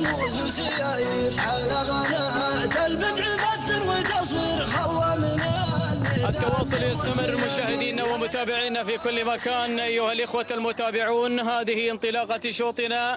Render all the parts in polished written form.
رموز وسيايير على قناة البدع بثر وتصوير خلى من التواصل يستمر مشاهدينا ومتابعينا في كل مكان أيها الإخوة المتابعون. هذه انطلاقة شوطنا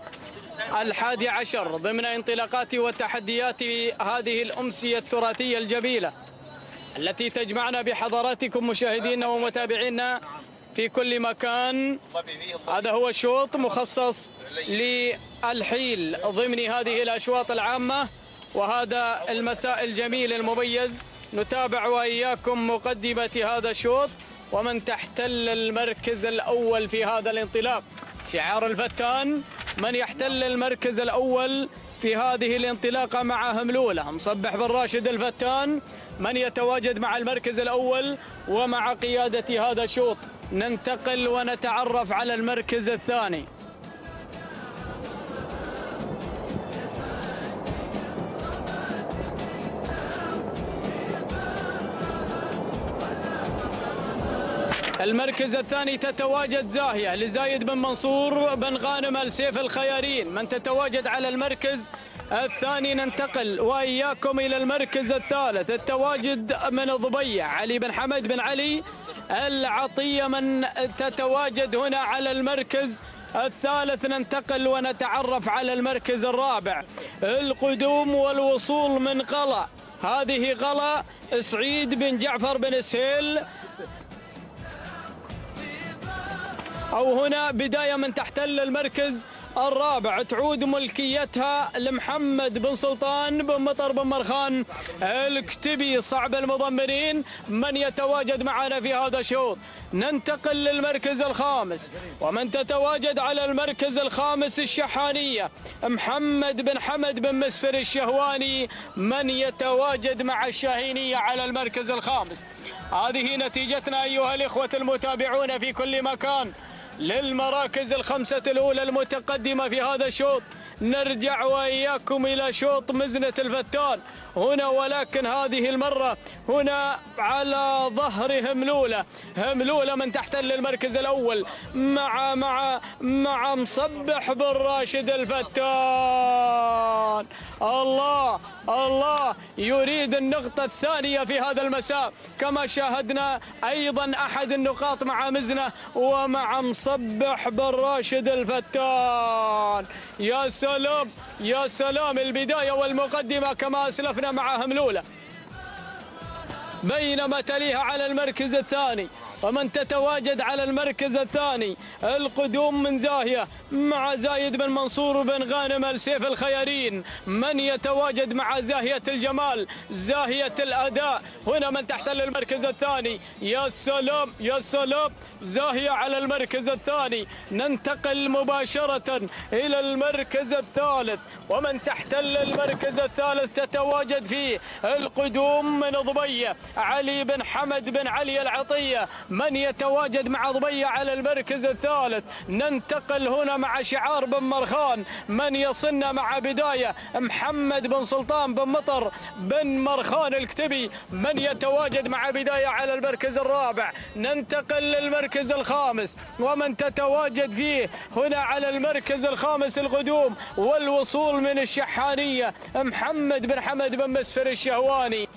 11 ضمن انطلاقات وتحديات هذه الأمسية التراثية الجميلة التي تجمعنا بحضراتكم مشاهدينا ومتابعينا في كل مكان. هذا هو الشوط مخصص للحيل ضمن هذه الأشواط العامة، وهذا المساء الجميل المميز نتابع وإياكم مقدمة هذا الشوط ومن تحتل المركز الأول في هذا الانطلاق. شعار الفتان: من يحتل المركز الأول في هذه الانطلاقة مع هملولة. مصبح بن راشد الفتان من يتواجد مع المركز الأول ومع قيادة هذا الشوط. ننتقل ونتعرف على المركز الثاني. المركز الثاني تتواجد زاهية لزايد بن منصور بن غانم السيف الخيارين. من تتواجد على المركز الثاني ننتقل وإياكم إلى المركز الثالث. التواجد من ضبيع علي بن حمد بن علي العطية. من تتواجد هنا على المركز الثالث ننتقل ونتعرف على المركز الرابع. القدوم والوصول من غلا. هذه غلا سعيد بن جعفر بن سهيل، أو هنا بداية من تحتل المركز الرابع تعود ملكيتها لمحمد بن سلطان بن مطر بن مرخان الكتبي صعب المضمرين. من يتواجد معنا في هذا الشوط. ننتقل للمركز الخامس، ومن تتواجد على المركز الخامس الشحانية محمد بن حمد بن مسفر الشهواني. من يتواجد مع الشاهينية على المركز الخامس. هذه نتيجتنا أيها الإخوة المتابعون في كل مكان للمراكز الخمسة الأولى المتقدمة في هذا الشوط. نرجع وإياكم إلى شوط مزنة الفتان هنا، ولكن هذه المرة هنا على ظهر هملولة. هملولة من تحتل المركز الأول مع مصبح بن راشد الفتان. الله الله، يريد النقطة الثانية في هذا المساء كما شاهدنا أيضا أحد النقاط مع مزنة ومع مصبح بن راشد الفتان. يا سلام يا سلام، البداية والمقدمة كما أسلفنا مع هملولة، بينما تليها على المركز الثاني. ومن تتواجد على المركز الثاني القدوم من زاهية مع زايد بن منصور بن غانم السيف الخيارين. من يتواجد مع زاهية الجمال زاهية الأداء. هنا من تحتل المركز الثاني. يا سلام يا سلام، زاهية على المركز الثاني. ننتقل مباشرة إلى المركز الثالث، ومن تحتل المركز الثالث تتواجد فيه القدوم من ضبية علي بن حمد بن علي العطية. من يتواجد مع ضبية على المركز الثالث. ننتقل هنا مع شعار بن مرخان. من يصلنا مع بداية محمد بن سلطان بن مطر بن مرخان الكتبي. من يتواجد مع بداية على المركز الرابع. ننتقل للمركز الخامس، ومن تتواجد فيه هنا على المركز الخامس القدوم والوصول من الشحانية محمد بن حمد بن مسفر الشهواني.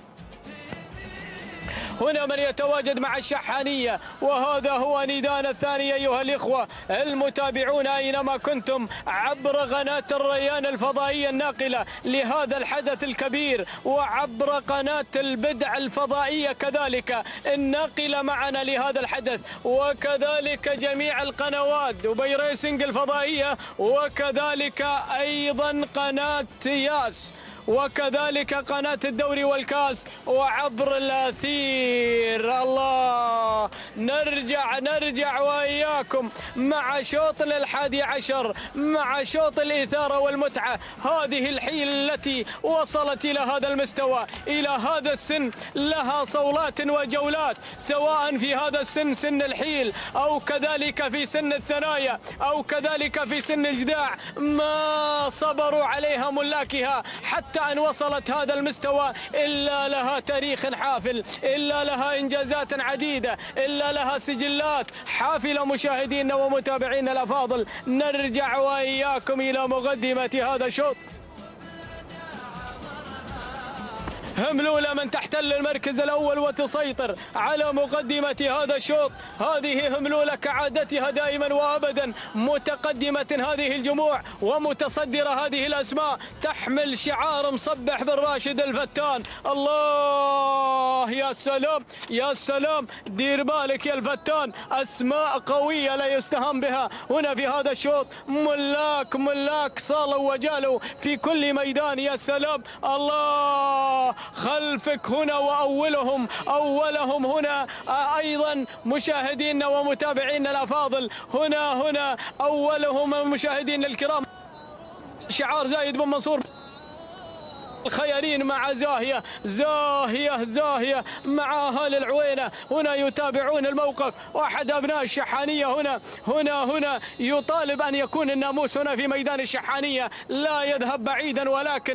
هنا من يتواجد مع الشحانية، وهذا هو ندانا الثاني أيها الإخوة المتابعون أينما كنتم عبر قناة الريان الفضائية الناقلة لهذا الحدث الكبير، وعبر قناة البدع الفضائية كذلك الناقلة معنا لهذا الحدث، وكذلك جميع القنوات دبي ريسنج الفضائية، وكذلك أيضا قناة ياس، وكذلك قناة الدوري والكاس، وعبر الأثير. الله، نرجع وإياكم مع شوط 11 مع شوط الإثارة والمتعة. هذه الحيل التي وصلت إلى هذا المستوى إلى هذا السن لها صولات وجولات، سواء في هذا السن سن الحيل أو كذلك في سن الثنايا أو كذلك في سن الجذاع. ما صبروا عليها ملاكها حتى أن وصلت هذا المستوى إلا لها تاريخ حافل، إلا لها إنجازات عديدة، إلا لها سجلات حافلة. مشاهدينا ومتابعينا الأفاضل، نرجع وإياكم إلى مقدمة هذا الشوط. هملولة من تحتل المركز الأول وتسيطر على مقدمة هذا الشوط. هذه هملولة كعادتها دائما وأبدا متقدمة هذه الجموع ومتصدرة هذه الأسماء، تحمل شعار مصبح بالراشد الفتان. الله يا سلام يا سلام، دير بالك يا الفتان، أسماء قوية لا يستهان بها هنا في هذا الشوط. ملاك صالوا وجالوا في كل ميدان. يا سلام، الله خلفك هنا وأولهم هنا أيضا مشاهدينا ومتابعينا الأفاضل، هنا أولهم مشاهدينا الكرام شعار زايد بن منصور الخيارين مع زاهية مع أهالي العوينة. هنا يتابعون الموقف، واحد أبناء الشحانية هنا يطالب أن يكون الناموس هنا في ميدان الشحانية، لا يذهب بعيدا.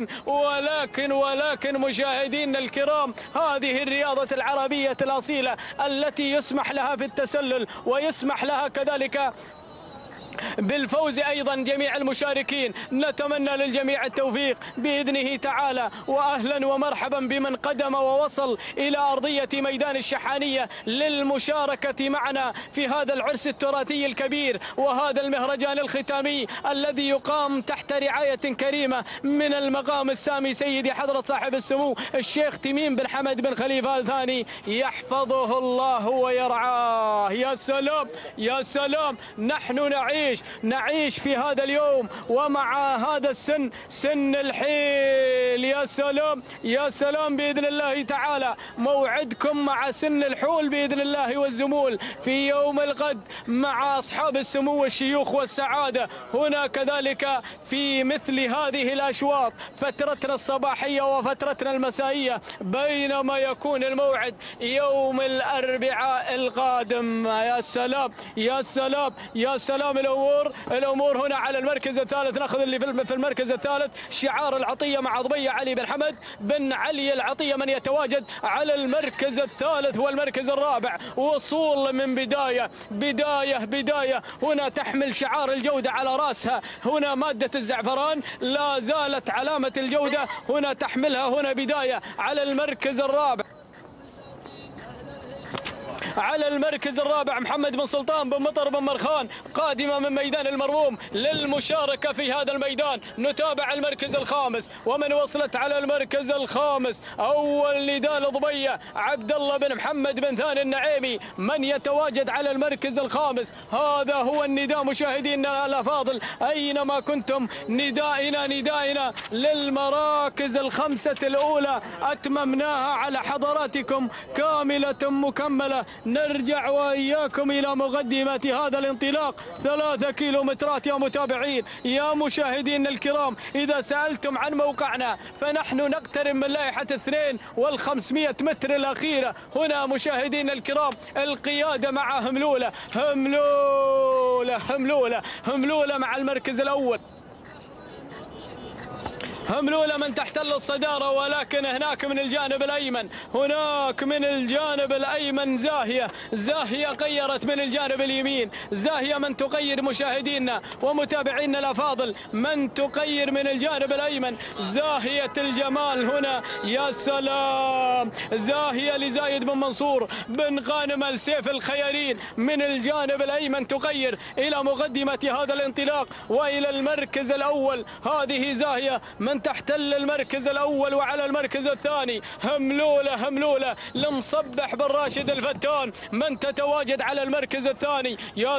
ولكن مشاهدينا الكرام، هذه الرياضة العربية الأصيلة التي يسمح لها في التسلل ويسمح لها كذلك بالفوز أيضا جميع المشاركين. نتمنى للجميع التوفيق بإذنه تعالى، وأهلا ومرحبا بمن قدم ووصل إلى أرضية ميدان الشحانية للمشاركة معنا في هذا العرس التراثي الكبير وهذا المهرجان الختامي الذي يقام تحت رعاية كريمة من المقام السامي سيدي حضرة صاحب السمو الشيخ تميم بن حمد بن خليفة الثاني، يحفظه الله ويرعاه. يا سلام يا سلام، نحن نعيش في هذا اليوم ومع هذا السن، سن الحيل. يا سلام بإذن الله تعالى، موعدكم مع سن الحول بإذن الله والزمول في يوم الغد مع أصحاب السمو والشيوخ والسعادة. هنا كذلك في مثل هذه الأشواط فترتنا الصباحية وفترتنا المسائية، بينما يكون الموعد يوم الأربعاء القادم. يا سلام يا سلام يا سلام، الأمور هنا على المركز الثالث. ناخذ اللي في المركز الثالث شعار العطية مع ضبية علي بن حمد بن علي العطية، من يتواجد على المركز الثالث والمركز الرابع. وصول من بداية هنا تحمل شعار الجودة على رأسها، هنا مادة الزعفران، لا زالت علامة الجودة هنا تحملها. هنا بداية على المركز الرابع. على المركز الرابع محمد بن سلطان بن مطر بن مرخان، قادمة من ميدان المرموم للمشاركة في هذا الميدان. نتابع المركز الخامس، ومن وصلت على المركز الخامس أول نداء لضبية عبد الله بن محمد بن ثاني النعيمي، من يتواجد على المركز الخامس. هذا هو النداء مشاهدينا الأفاضل أينما كنتم، ندائنا للمراكز الخمسة الأولى أتممناها على حضراتكم كاملة مكملة. نرجع وإياكم إلى مقدمة هذا الانطلاق 3 كيلومترات. يا متابعين يا مشاهدين الكرام، إذا سألتم عن موقعنا فنحن نقترب من لائحة 2500 متر الأخيرة. هنا مشاهدين الكرام القيادة مع هملولة مع المركز الأول. هملولة من تحتل الصدارة، ولكن هناك من الجانب الأيمن زاهية غيرت من الجانب اليمين. زاهية من تغير مشاهدينا ومتابعينا الأفاضل، من تغير من الجانب الأيمن. زاهية الجمال هنا، يا سلام، زاهية لزايد بن منصور بن غانم السيف الخيارين من الجانب الأيمن تغير إلى مقدمة هذا الانطلاق وإلى المركز الأول. هذه زاهية من تحتل المركز الأول، وعلى المركز الثاني هملولة لمصبح بن راشد الفتان من تتواجد على المركز الثاني. يا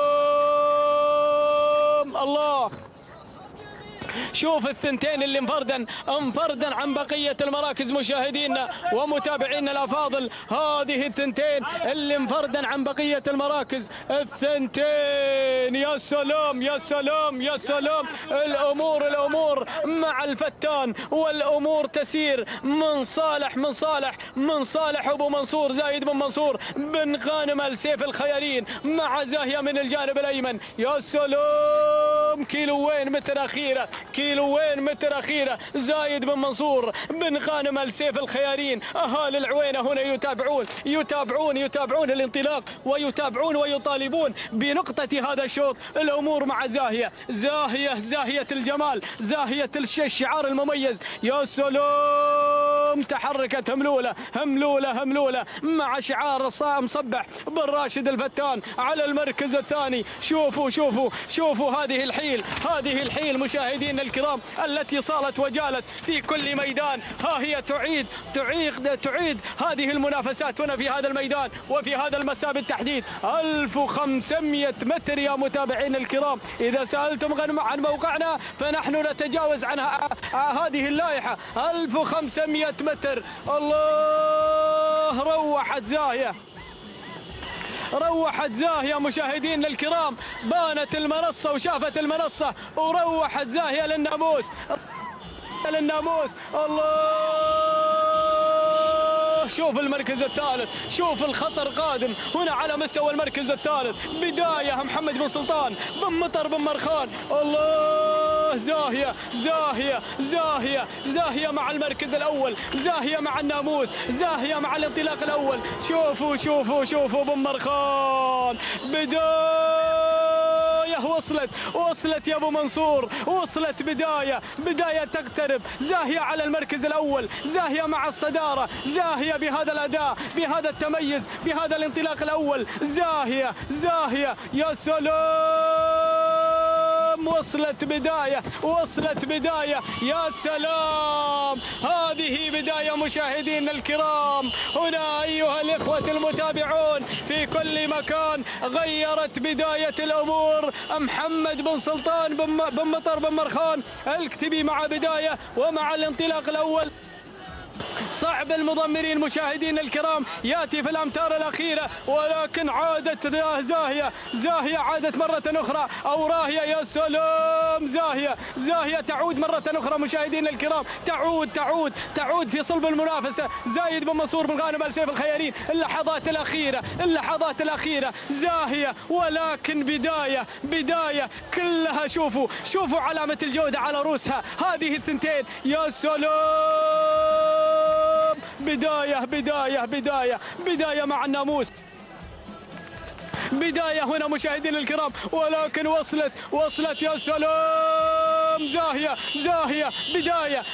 سلام، الله، شوف الثنتين اللي انفردا عن بقية المراكز مشاهدينا ومتابعينا الأفاضل. هذه الثنتين اللي انفردا عن بقية المراكز، الثنتين. يا سلام يا سلام يا سلام، الأمور مع الفتان، والأمور تسير من صالح أبو منصور زايد بن منصور بن غانم السيف الخيارين مع زاهية من الجانب الأيمن. يا سلام كيلوين متر أخيرة، كيلوين متر أخيرة. زايد بن منصور بن غانم السيف الخيارين. أهالي العوينة هنا يتابعون الانطلاق، ويتابعون ويطالبون بنقطة هذا الشوط. الأمور مع زاهية الجمال، زاهية الشعار المميز. يا سلام، تحركت هملولة مع شعار مصبح بن راشد الفتان على المركز الثاني. شوفوا هذه الحيل مشاهدينا الكرام التي صارت وجالت في كل ميدان. ها هي تعيد هذه المنافسات هنا في هذا الميدان وفي هذا المساء بالتحديد. 1500 متر يا متابعين الكرام. إذا سألتم عن موقعنا فنحن نتجاوز عن هذه اللائحة. 1500 متر. الله، روحت زاهية مشاهدينا الكرام. بانت المنصة وشافت المنصة وروحت زاهية للناموس. الله، شوف المركز الثالث، شوف الخطر قادم هنا على مستوى المركز الثالث. بداية محمد بن سلطان بن مطر بن مرخان. الله، زاهية مع المركز الأول، زاهية مع الناموس، زاهية مع الانطلاق الأول. شوفوا بن مرخان. بداية وصلت يا ابو منصور، وصلت بداية تقترب. زاهية على المركز الأول، زاهية مع الصدارة، زاهية بهذا الأداء، بهذا التميز، بهذا الانطلاق الأول. زاهية يا سلام، وصلت بداية. يا سلام، هذه بداية مشاهدينا الكرام. هنا أيها الإخوة المتابعون في كل مكان غيرت بداية الأمور. محمد بن سلطان بن مطر بن مرخان الكتبي مع بداية ومع الانطلاق الأول. صعب المضمرين مشاهدينا الكرام ياتي في الامتار الاخيره، ولكن عادت زاهيه عادت مره اخرى، او راهيه. يا سلام، زاهيه تعود مره اخرى مشاهدينا الكرام. تعود في صلب المنافسه. زايد بن منصور بن غانم السيف الخيارين. اللحظات الاخيره زاهيه، ولكن بدايه كلها. شوفوا علامه الجوده على رؤوسها هذه الثنتين. يا سلام، بداية مع الناموس. بداية هنا مشاهدينا الكرام، ولكن وصلت. يا سلام، زاهية بداية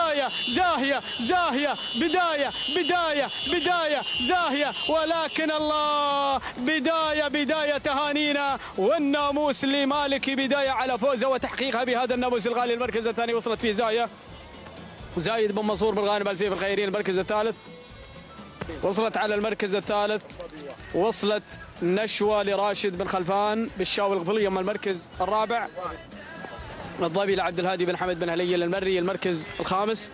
زاهية، ولكن الله، بداية تهانينا. والناموس لمالكي بداية على فوزه وتحقيقها بهذا الناموس الغالي. المركز الثاني وصلت فيه زايد بن منصور بن غانم السيف الخيرين. المركز الثالث وصلت على المركز الثالث، وصلت نشوة لراشد بن خلفان بالشاوي الغفلي. أما المركز الرابع الضبي لعبد الهادي بن حمد بن هليل المري. المركز الخامس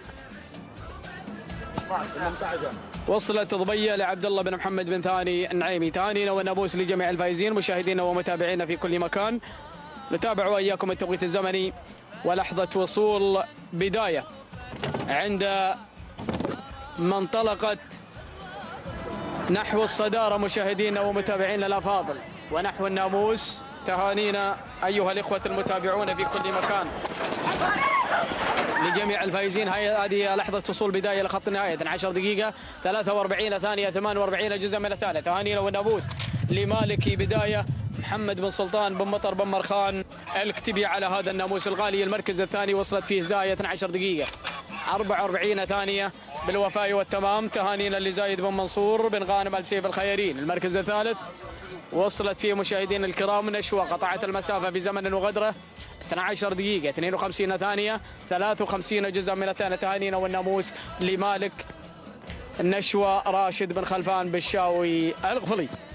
وصلت ضبية لعبد الله بن محمد بن ثاني النعيمي. تهانينا والناموس لجميع الفائزين مشاهدينا ومتابعينا في كل مكان. نتابع وإياكم التوقيت الزمني ولحظة وصول بداية عند ما انطلقت نحو الصدارة مشاهدينا ومتابعينا الأفاضل ونحو الناموس. تهانينا أيها الإخوة المتابعون في كل مكان لجميع الفائزين. هذه لحظة وصول بداية لخط النهاية. 12 دقيقة 43 ثانية 48 جزء من الثالث. تهانينا والناموس لمالكي بداية محمد بن سلطان بن مطر بن مرخان الكتبي على هذا الناموس الغالي. المركز الثاني وصلت فيه زاية 12 دقيقة 44 ثانية بالوفاء والتمام. تهانينا لزايد بن منصور بن غانم السيف الخيرين. المركز الثالث وصلت فيه مشاهدينا الكرام نشوة قطعت المسافة بزمن وغدره 12 دقيقة 52 ثانية 53 جزء من الثانية. تهانينا والناموس لمالك النشوة راشد بن خلفان بالشاوي الغفلي.